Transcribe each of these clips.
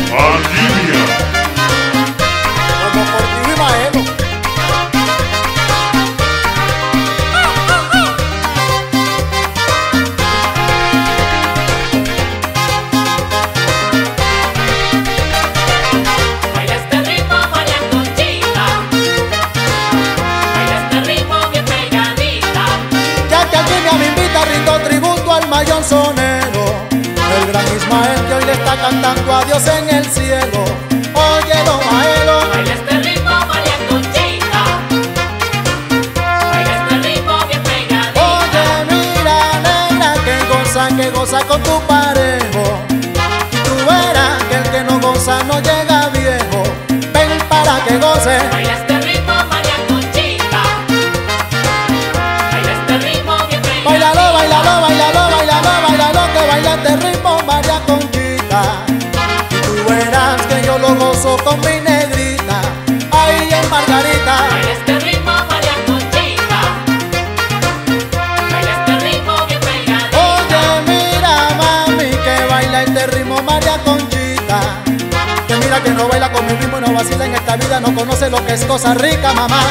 Valdivia. Como Portillo y Maelo. Baila este ritmo, María Conchita. Baila este ritmo bien pegadita. Ya que aquí me invita, rindo tributo al mayor sonero, el gran Ismael, que hoy le está cantando a Dios en el cielo. Óyelo, Maelo. Baila este ritmo, María Conchita. Baila este ritmo bien pegadita. Oye, mira, negra, que goza con tu parejo. Y tú verás que el que no goza no llega viejo. Ven para que goce. Baila este ritmo, María Conchita. Baila este ritmo bien pegadita. Bailalo, bailalo, bailalo, bailalo, bailalo, que baila este ritmo, María Conchita. Y tú verás que yo lo gozo con mi negrita, ahí en Margarita. Baila este ritmo, María Conchita. Baila este ritmo bien pegadita. Oye, mira, mami, que baila este ritmo, María Conchita. Que mira que no baila con mi ritmo y no vacila en esta vida, no conoce lo que es cosa rica, mamá.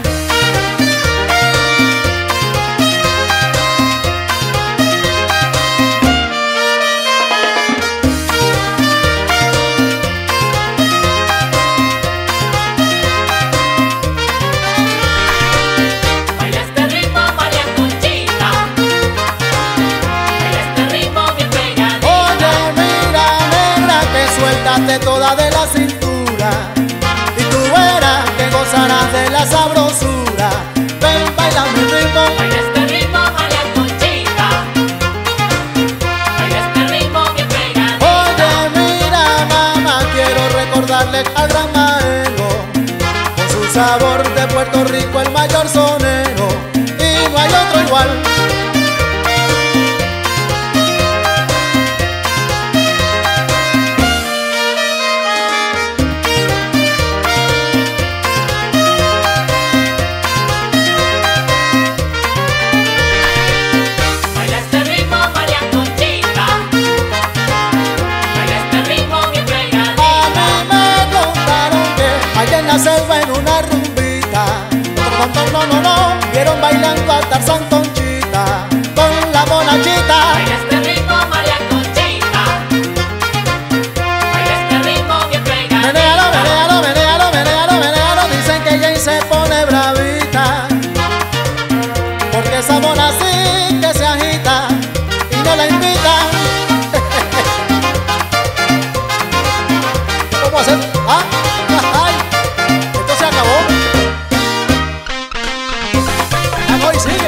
Baila este ritmo, María Conchita. Baila este ritmo bien pegadita. Oye, mira, negra, que suéltate toda de la cintura y tú verás que gozarás de la sabrosura. Ven, baila mi ritmo. Baila este ritmo, María Conchita. Baila este ritmo bien pegadita. Oye, mira, mamá, quiero recordarle al gran Maelo, con su sabor de Puerto Rico, el mayor sonero, y no hay otro igual. Baila este ritmo, María Conchita. Baila este ritmo bien pegadita. A mí me contaron que allá en la selva en una rumbita, no, vieron bailando a Tarzán Conchita con la monachita. Baila este ritmo, María Conchita. Baila este ritmo bien pegadita. Menéalo, menéalo, menéalo, menéalo, menéalo, dicen que Jane se pone bravita, porque esa mona sí que se agita y no la invitan. ¿Cómo hacer? ¿Ah? ¡Ay! Esto se acabó. Ah, hoy sigue.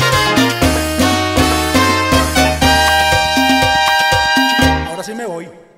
Ahora sí me voy.